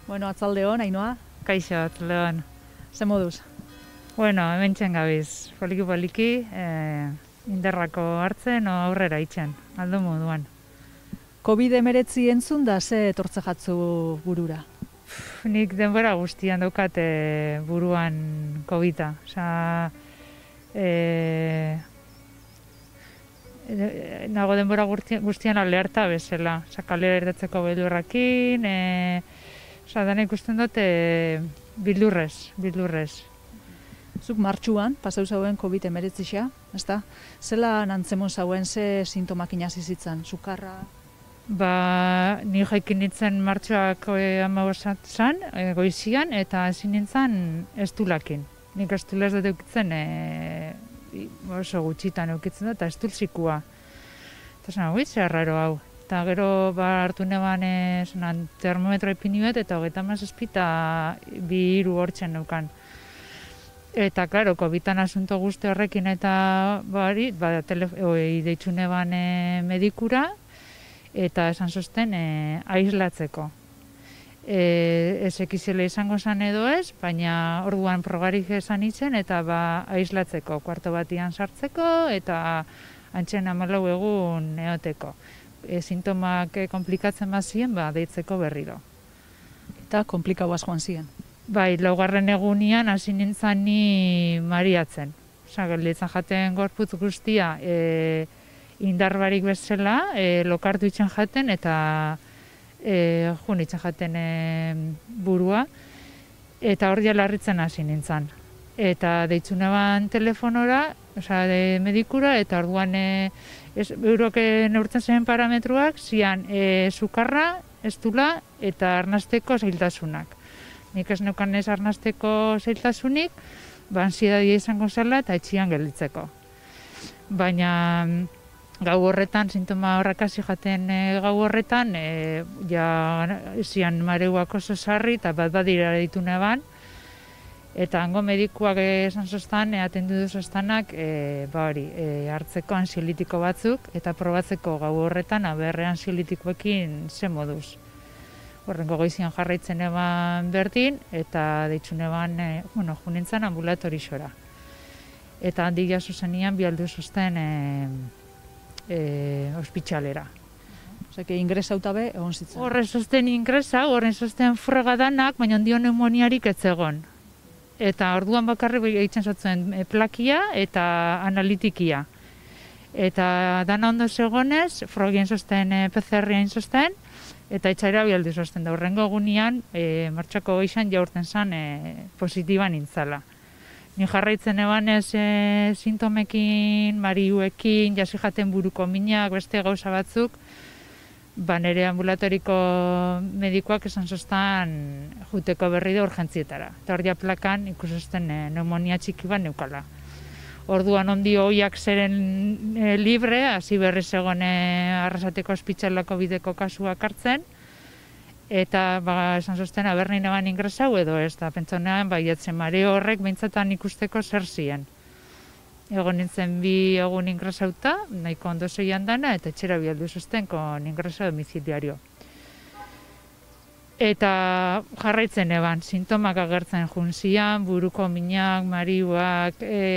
Bueno, atzalde hon, Ainhoa, Kaixo, atzaldeon. ze moduz? Bueno, hemen gabiz, poliki-poliki, indarrako hartzen o aurrera itzen, aldo moduan. COVID-19 entzun da ze etortze jatzu burura? Nik denbora guztian daukat buruan COVID-a. Osa, nago denbora guztian alerta bezala. Osa, kalera irtetzeko beldurrakin, osa, dena ikusten dut bildurrez. Zuk martxuan, pasau zauen COVID-19, ezta? Zela nantzemon zauen, ze sintomak inazizitzan? Sukarra? Ba, ni jaikin nintzen martxoak 15 goizian, eta ezin nintzen estulakin. Nik estula ez dut eukitzen oso gutxitan eukitzen dut, eta estulzikua. Eta zena, zer raro hau. Eta gero hartu neban termometro ipini bet, eta 37 eta 2 hortzen neukan. Eta, klaro, COVID-an asunto guzti horrekin eta deitzu neban medikura, eta esan zosten aislatzeko. Ez ekizela izango zen edo ez, baina orduan progarik esan itzen, eta aislatzeko, kuarto batian sartzeko, eta antxen 14 egun eoteko. Sintomak komplikatzen bazien, deitzeko berriro. Eta komplikauaz joan ziren. Bai, laugarren egunian hasi nintzen ni mariatzen. Osa, gelditzen jaten gorputz guztia indarbarik bezala, lokartu itzen jaten eta jun itzen jaten burua. Eta hor larritzen hasi nintzen. Eta deitzu neban telefonora, osa, medikura, eta orduan eurok neurtzen zen parametruak, zian sukarra, estula eta arnasteko zailtasunak. Nik ez neukan ez arnasteko zailtasunik, ansiedadia izango zela eta etxian gelditzeko. Baina gau horretan, sintoma horrak hasi jaten gau horretan, zian mareuak oso sarri eta bat dira ditu neban, eta hango medikuak esan zoztan, atendu duzoztanak, hartzeko ansiolitiko batzuk, eta probatzeko gau horretan, aberre ansiolitikoekin ze moduz. Horrengo goizian jarraitzen eban berdin, eta deitzu neban, junintzen ambulatorixora. Eta handik jaso zenian, bialdu zozten ospitxalera. Oseke, ingresauta be, egon zitzen. Horren zozten ingresa, horren zozten fregadanak, baina ondio pneumoniarik ez egon. Eta orduan bakarri egiten zotzen plakia eta analitikia. Eta dana ondo zegonez, frogien zozten PCR-ia zozten, eta etxaira bialdu zozten da. Horrengo egunean, martxako goizan jaurten zen positiba nintzala. Ni jarraitzen ebanez sintomekin, mariuekin, jasi jaten buruko minak, beste gauza batzuk, nire ambulatoriko medikoak esan zoztan juteko berri da urgentzietara. Eta hor plakan ikusozten pneumonia txiki bat neukala. Orduan ondi hoiak zeren libre, hasi berriz egon Arrasateko ospitxalako bideko kasuak hartzen, eta esan zozten aberni neban ingresau edo ez da, pentsonean baiatzen mareo horrek behintzatan ikusteko zer ziren. Egon nintzen 2 egun ingresauta, nahiko ondo zeian dana, eta etxera bialdu zozten kon ingreso domiciliario. Eta jarraitzen eban, sintomak agertzen junzian, buruko minak, mariuak,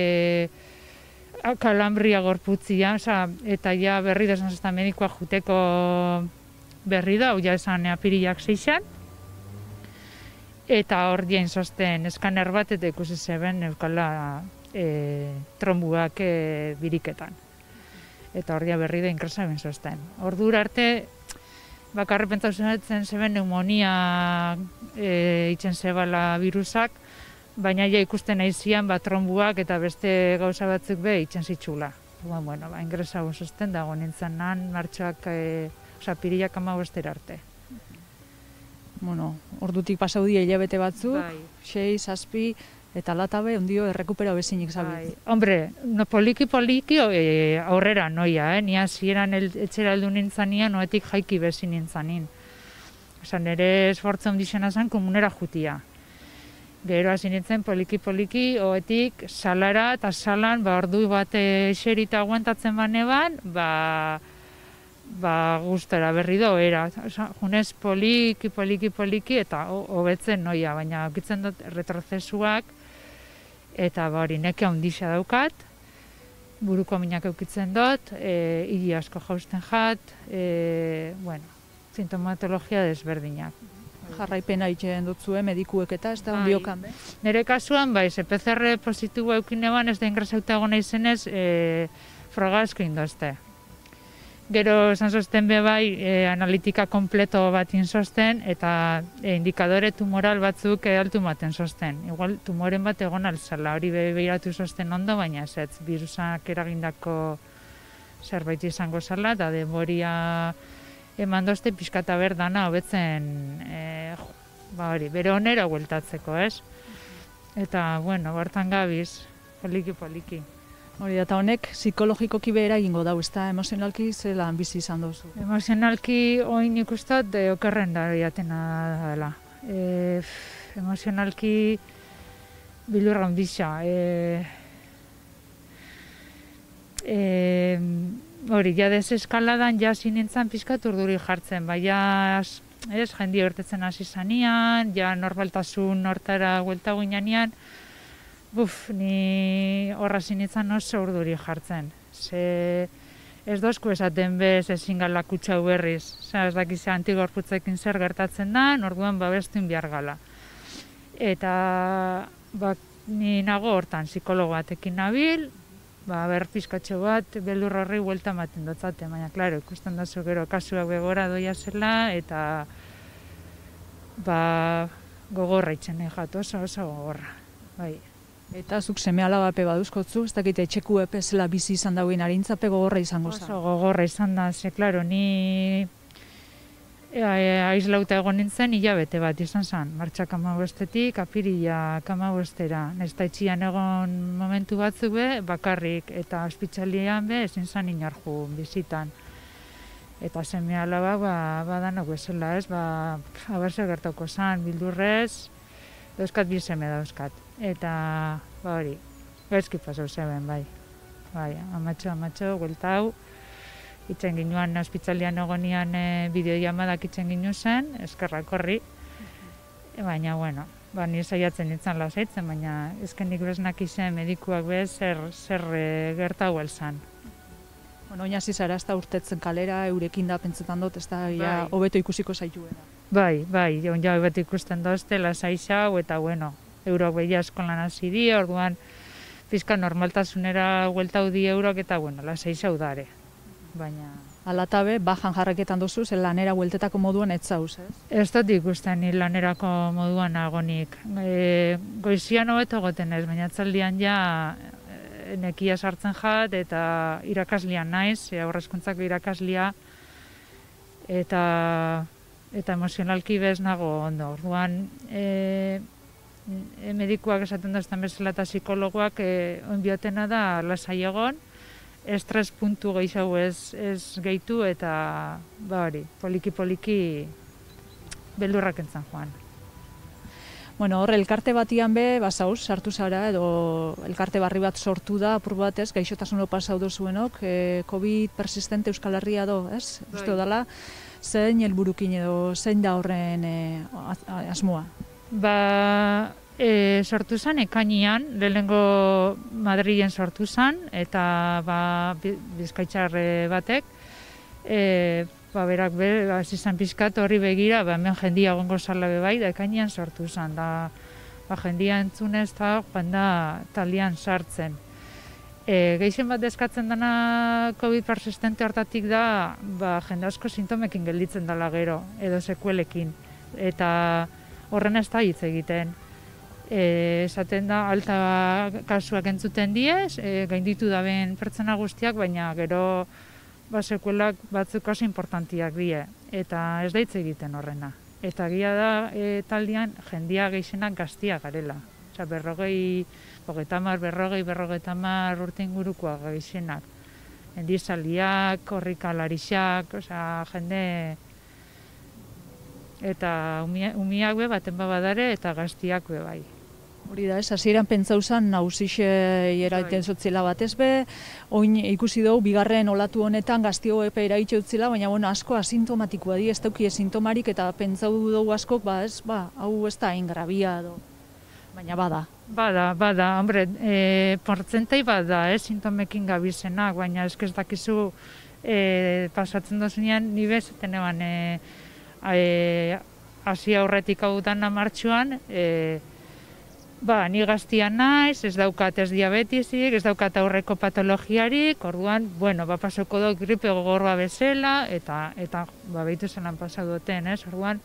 kalambria gorputzia, eta ja berri da esan zozten medikoak juteko berri da, hau ja esan apiriak 6an, eta hor jain zozten eskaner bat eta ikusi zeben eukala trombuak biriketan. Eta hor ja berri da ingresa ben zozten. Ordura arte, bakarri pentsatzen zeben pneumonia itzen zebala virusak, baina ja ikusten aizian trombuak eta beste gauza batzuk be itzen zitxula. Bueno, ingresa ben zozten dago nintzen nan, martxoak, piriak 15 arte. Bueno, ordutik pasau dira hilabete batzuk, 6, 7, eta latabe ondio errekupera bezinik zabil. Hombre, poliki aurrera noia, ni hasieran etxera heldu nintzanean, noetik jaiki bezin nintzanin. Osa, nire esfortza ondizena zen komunera jutia. Gero hasi nintzen poliki, oetik salara eta salan, ordu bat eserita aguantatzen baneban, gustora berri do, era. Junez poliki eta hobetzen noia, baina okitzen dut retrozesuak, eta hori neke handixa daukat, buruko minak eukitzen dut, hiri asko jausten jat, sintomatologia desberdinak. Jarraipena itxen dutzue medikuek eta ez da ondiokan, be? Nire kasuan, PCR positibo eukinean ez da ingresauta egon naizenez, froga asko indozte. Gero esan zosten be analitika kompleto bat inzosten eta indikadore tumoral batzuk altu maten zosten. Igual tumoren bat egon alzala, hori behiratu zosten ondo, baina ez virusak eragindako zerbait izango zala, eta denboria eman dozte pixkata berdana hobetzen bere onera hueltatzeko, ez? Eta, bertan gabiz, poliki. Hori, eta honek psikologikoki behera egingo dau, ez da emozionalki zelan bizi izan duzu? Emozionalki oin ikustat okerren da jatena dela. Emozionalki bilurra ondisa. Hori, ja deseskaladan ja zinintzen pixkat urduri jartzen, baina jendia bertetzen hasi zanean, ja normaltasun hortara huelta guinanean, ni horra zinitzen oso urduri jartzen. Ez dozku esaten bez ezin gala kutsau berriz. Ez dakiz antigorputzekin zer gertatzen da, orduan babestuin behar gala. Eta ni nago hortan psikologo batekin nabil, pizkatxo bat, beldur horri huelta ematen dotzate, baina, klaro, ikusten da gero kasuak begora doia zela, eta gogorra itxen jat, oso gogorra, bai. Eta zuk seme alabape baduzkotzu, ez dakite etxeku epe zela bizi izan dauen harintzape gogorra izango zen. Oso gogorra izan da, klaro, ni aislauta egon nintzen hilabete bat izan zen, martxak 15-etik apirila 15-era. Nesta etxian egon momentu batzuk bakarrik eta ospitalian ezin zen inarju bizitan. Eta seme alaba badanok bezala ez, aberse gertauko zen, bildurrez, dauzkat bi seme dauzkat. Eta hori, gaizki pasau zeben, bai, amatxo, gueltau, itzen ginuan ospitalian egonian bideoiamadak itzen ginu zen, eskerrak horri, baina, ni saiatzen nintzen lasaitzen, baina ezkenik beznak izen medikuak bez zer gertau elzan. Oinazi zara ez da urtetzen kalera, eurekin da pentsetan dut, ez da hobeto ikusiko zaituena. Bai, hobeto ikusten dozte, lasai xau, eta eurok behia eskolan hasi di, orduan pizka normaltasunera hueltau di eurok, eta lasai xau dare. Baina... Alatabe, bajan jarraketan duzu, zen lanera hueltetako moduan ez zauz, ez? Ez dut ikusten ni lanerako moduan agonik. Goizian hobeto goten ez, baina atzaldian ja nekia sartzen jat, eta irakaslian naiz, aurrezkuntzako irakaslia, eta emozionalki bez nago ondo. Orduan, medikuak esaten duzten bezala eta psikologoak onbiotena da lasai egon, estres puntu gehiago ez gehitu eta poliki beldurrak entzan joan. Hor, elkarte batian be, basauz, sartu zara, edo elkarte barri bat sortu da, apur batez, gaixotasun pasau dozuenok, COVID persistente Euskal Herria do, ez? Uste dala, zein helburukin edo zein da horren asmoa? Sortu zen ekainean, lehenengo Madrilen sortu zen, eta bizkaitxar batek, berak izan pizkat horri begira, hemen jendia egongo zala bai, da ekainean sortu zen, da jendia entzunez eta joan da talian sartzen. Gehien bat eskatzen dena COVID persistente hartatik da, jende asko sintomekin gelditzen dela gero, edo sekuelekin, eta horren ez da hitz egiten. Esaten da, alta kasuak entzuten diez, gainditu daben pertsona guztiak, baina gero sekuelak batzuk oso importantiak die, eta ez da hitz egiten horrena. Eta gia da, taldean, jendia gehienak gaztia garela. Osa, berrogetamar urte ingurukoa gehienak. Endizaliak, korrikalarixak, jende... Eta umiak be baten badare eta gaztiak be bai. Hori da, hasieran pentsau zan nausixe eraiten zotzila batez be, oin ikusi dugu bigarren olatu honetan gaztio epe eraitxe utzila, baina bueno, asko asintomatikoa di, ez daukie sintomarik eta pentsau dugu askok, hau ez da hain grabia edo, baina bada. Bada, hombre, portzentai bada, sintomekin gabizenak, baina ez dakizu pasatzen dozunean, nire zaten eban, hasi aurretik hau dana martxuan, ni gaztia naiz, ez daukat ez diabetesik, ez daukat aurreko patologiarik, orduan, pasoko dut gripe gogorra bezala, eta behitu zelan pasau duten, orduan,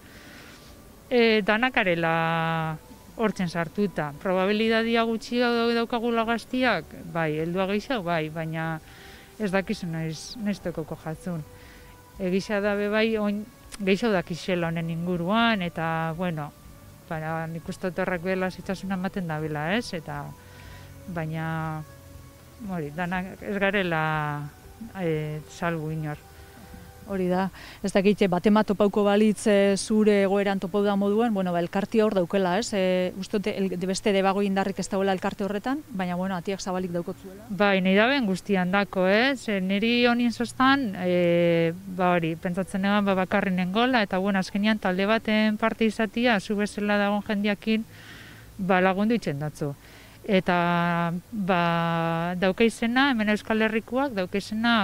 danakarela hortzen sartuta. Probabilidadia gutxi daukagula gaztiak, heldua gehiago, baina ez dakizu naiz tokoko jatzun. Egisa da oin gehiago dakizela honen inguruan, eta, nik uste horrek bela zitasuna ematen da bila, eta baina danak ez garela salbu inor. Hori da, ez dakit, batema topauko balitz zure egoeran topau da moduen, elkartia hor daukela, uste beste debago indarrik ez dagoela elkarte horretan, baina atiak zabalik daukotzuela. Nahi da ben guztian dako, niri honien zoztan, pentsatzen egan bakarri nengola, eta azkenian talde baten parte izatia, zu bezala dagoen jendiakin, lagundu itzen datzu. Eta daukaizena, hemen Euskal Herrikoak, daukaizena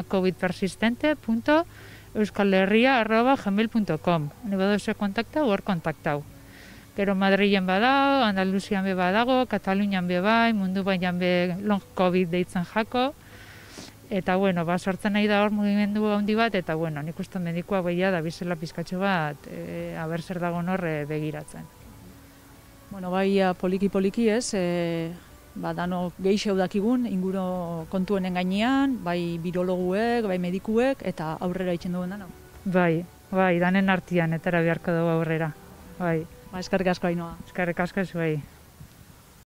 covidpersistente.euskalherria@gmail.com. Ni badoze kontaktau, hor kontaktau. Gero Madrilen badao, Andaluzian be badago, Katalunian be bai, mundu baian be long covid deitzen jako. Eta sortzen nahi da hor mugimendu handi bat, eta nik uste medikoa behia da bizela pizkatxo bat, aber zer dagoen hor begiratzen. Poliki ez, dano geixeu dakigun, inguro kontuenen gainean, bai birologuek, bai medikuek, eta aurrera itzen duen dano. Danen artian, etara beharko dugu aurrera. Eskerrik asko, Ainhoa. Eskerrik asko zuei.